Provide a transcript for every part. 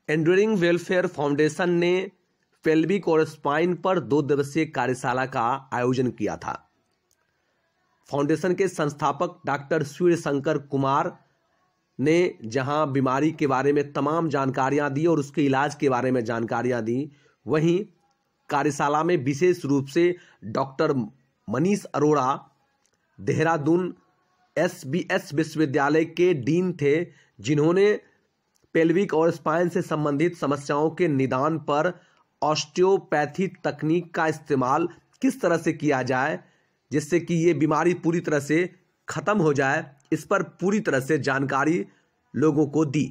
Enduring welfare foundation ने pelvic और spine पर 2 दिवसीय कार्यशाला का आयोजन किया था। फाउंडेशन के संस्थापक डॉक्टर सूर्य शंकर कुमार ने जहां बीमारी के बारे में तमाम जानकारियां दी और उसके इलाज के बारे में जानकारियां दी, वहीं कार्यशाला में विशेष रूप से डॉक्टर मनीष अरोड़ा देहरादून SBS विश्वविद्यालय के डीन थे, जिन्होंने पेल्विक और स्पाइन से संबंधित समस्याओं के निदान पर ऑस्टियोपैथी तकनीक का इस्तेमाल किस तरह से किया जाए जिससे कि ये बीमारी पूरी तरह से खत्म हो जाए, इस पर पूरी तरह से जानकारी लोगों को दी।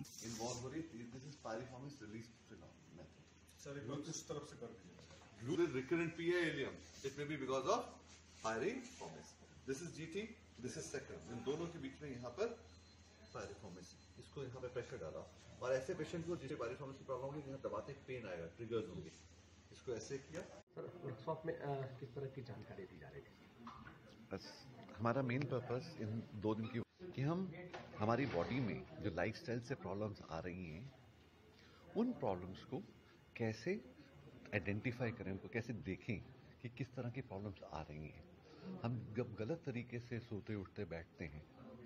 This is GT, this is second. इन दोनों के बीच में यहाँ पर पायरिफॉर्मिस, इसको यहाँ पे प्रेशर डाला और ऐसे पेशेंट को जिसे पायरिफॉर्मिस की प्रॉब्लम होगी, यहाँ दबाते पेन आएगा, ट्रिगर्स होंगे, इसको ऐसे किया। सर, वर्कशॉप में किस तरह की जानकारी दी जा रही है? बस हमारा मेन पर्पस इन 2 दिन की कि हम हमारी बॉडी में जो लाइफस्टाइल से प्रॉब्लम्स आ रही हैं, उन प्रॉब्लम्स को कैसे आइडेंटिफाई करें, उनको कैसे देखें कि किस तरह की प्रॉब्लम्स आ रही हैं। हम जब गलत तरीके से सोते उठते बैठते हैं,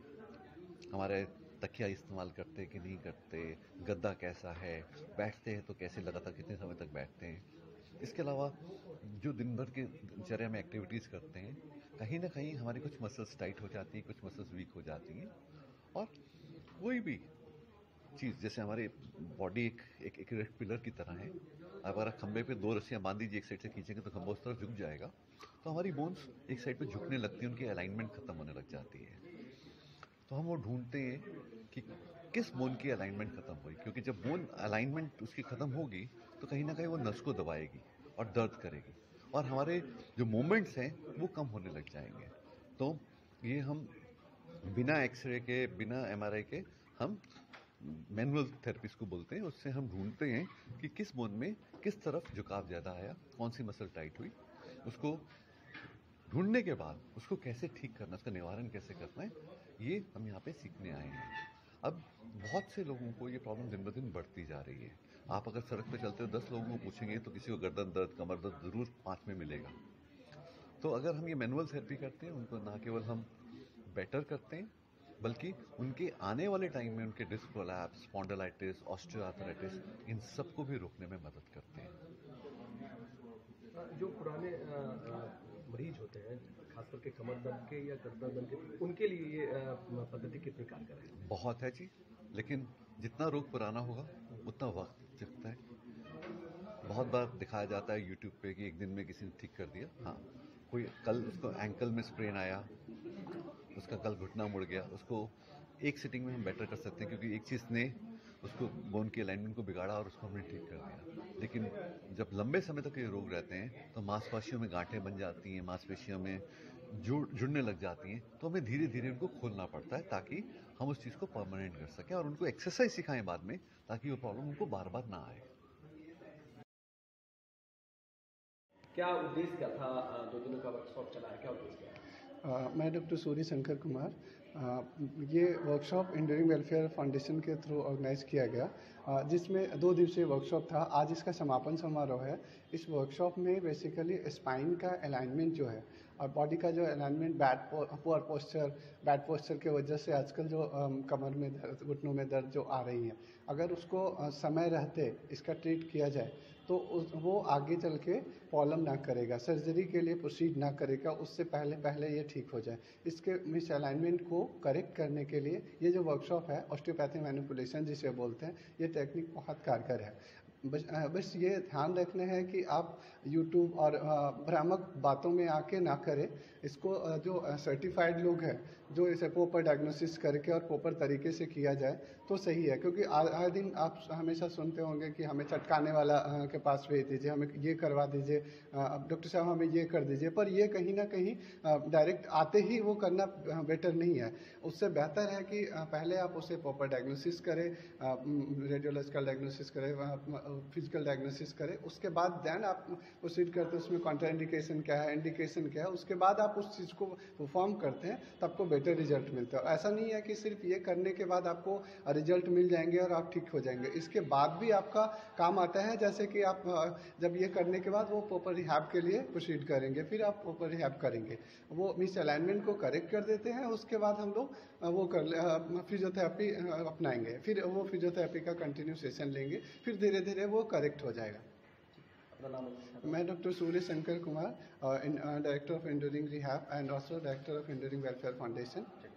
हमारे तकिया इस्तेमाल करते कि नहीं करते, गद्दा कैसा है, बैठते हैं तो कैसे लगातार कितने समय तक बैठते हैं, इसके अलावा जो दिन भर के दिनचर्या में एक्टिविटीज़ करते हैं, कहीं ना कहीं हमारी कुछ मसल्स टाइट हो जाती हैं, कुछ मसल्स वीक हो जाती हैं। और कोई भी चीज़, जैसे हमारी बॉडी एक इरेक्ट पिलर की तरह है, अगर खंबे पे 2 रस्सियाँ बांध दीजिए, एक साइड से खींचेंगे तो खंबा उस तरफ झुक जाएगा, तो हमारी बोन्स एक साइड पे झुकने लगती है, उनकी अलाइनमेंट खत्म होने लग जाती है। तो हम वो ढूंढते हैं कि किस बोन की अलाइनमेंट खत्म हुई, क्योंकि जब बोन अलाइनमेंट उसकी खत्म होगी तो कहीं ना कहीं वो नस को दबाएगी और दर्द करेगी और हमारे जो मूवमेंट्स हैं वो कम होने लग जाएंगे। तो ये हम बिना एक्सरे के, बिना MRI के, हम मैनुअल थेरेपीज को बोलते हैं, उससे हम ढूंढते हैं कि किस बोन में किस तरफ झुकाव ज़्यादा आया, कौन सी मसल टाइट हुई। उसको ढूंढने के बाद उसको कैसे ठीक करना, उसका निवारण कैसे करना है, ये हम यहाँ पे सीखने आए हैं। अब बहुत से लोगों को ये प्रॉब्लम दिन ब दिन बढ़ती जा रही है। आप अगर सड़क पे चलते हो 10 लोगों को पूछेंगे तो किसी को गर्दन दर्द, कमर दर्द ज़रूर 5 में मिलेगा। तो अगर हम ये मैनुअल थेरेपी करते हैं, उनको ना केवल हम बेटर करते हैं, बल्कि उनके आने वाले टाइम में उनके डिस्क प्रोलैप्स, स्पॉन्डिलाइटिस, ऑस्टियोआर्थराइटिस, इन सबको भी रोकने में मदद करते हैं। जो पुराने मरीज होते हैं, खास करके कमर दर्द के या गर्दन दर्द के, उनके लिए ये पद्धति कितनी कारगर है? बहुत है जी, लेकिन जितना रोग पुराना होगा उतना वक्त लगता है। बहुत बार दिखाया जाता है यूट्यूब पे कि एक दिन में किसी ने ठीक कर दिया। हाँ, कोई कल उसको एंकल में स्प्रेन आया, उसका कल घुटना मुड़ गया, उसको एक सिटिंग में हम बेटर कर सकते हैं, क्योंकि एक चीज़ ने उसको बोन के अलाइनमेंट को बिगाड़ा और उसको हमने ठीक कर दिया। लेकिन जब लंबे समय तक ये रोग रहते हैं तो मांसपेशियों में गांठें बन जाती हैं, मांसपेशियों में जुड़ने लग जाती हैं, तो हमें धीरे धीरे उनको खोलना पड़ता है ताकि हम उस चीज़ को परमानेंट कर सकें और उनको एक्सरसाइज सिखाएं बाद में, ताकि वो प्रॉब्लम उनको बार बार ना आए। क्या उद्देश्य क्या था? 2 दिनों का वर्कशॉप चला है, क्या उद्देश्य है? मैं डॉक्टर सूर्य शंकर कुमार। ये वर्कशॉप एंड्यूरिंग वेलफेयर फाउंडेशन के थ्रू ऑर्गेनाइज किया गया, जिसमें 2 दिवसीय वर्कशॉप था। आज इसका समापन समारोह है। इस वर्कशॉप में बेसिकली स्पाइन का अलाइनमेंट जो है और बॉडी का जो अलाइनमेंट, पुअर बैड पोस्चर के वजह से आजकल जो कमर में दर्द, घुटनों में दर्द जो आ रही है, अगर उसको समय रहते इसका ट्रीट किया जाए तो वो आगे चल के प्रॉब्लम ना करेगा, सर्जरी के लिए प्रोसीड ना करेगा, उससे पहले ये ठीक हो जाए। इसके मिस अलाइनमेंट को करेक्ट करने के लिए ये जो वर्कशॉप है, ऑस्टियोपैथी मैनिपुलेशन जिसे बोलते हैं, ये टेक्निक बहुत कारगर है। बस ये ध्यान रखना है कि आप यूट्यूब और भ्रामक बातों में आके ना करें इसको। जो सर्टिफाइड लोग हैं, जो इसे प्रॉपर डायग्नोसिस करके और प्रॉपर तरीके से किया जाए तो सही है। क्योंकि आए दिन आप हमेशा सुनते होंगे कि हमें चटकाने वाला के पास भेज दीजिए, हमें ये करवा दीजिए, डॉक्टर साहब हमें ये कर दीजिए, पर ये कहीं ना कहीं डायरेक्ट आते ही वो करना बेटर नहीं है। उससे बेहतर है कि पहले आप उसे प्रॉपर डायग्नोसिस करें, रेडियोलॉजिकल डायग्नोसिस करें, फिजिकल डायग्नोसिस करें, उसके बाद देन आप प्रोसीड करते हैं उसमें कॉन्ट्राइंडिकेशन क्या है, इंडिकेशन क्या है, उसके बाद आप उस चीज़ को परफॉर्म करते हैं तो आपको बेटर रिजल्ट मिलता है। ऐसा नहीं है कि सिर्फ ये करने के बाद आपको रिजल्ट मिल जाएंगे और आप ठीक हो जाएंगे, इसके बाद भी आपका काम आता है। जैसे कि आप जब ये करने के बाद वो प्रॉपर रिहैब के लिए प्रोसीड करेंगे, फिर आप प्रॉपर रिहैब करेंगे, वो मिस अलाइनमेंट को करेक्ट कर देते हैं, उसके बाद हम लोग वो फिजियोथेरेपी अपनाएंगे, फिर वो फिजियोथेरेपी का कंटिन्यू सेशन लेंगे, फिर धीरे धीरे वो करेक्ट हो जाएगा। मैं doctor Surya Shankar Kumar, director of enduring rehab and also director of enduring welfare foundation.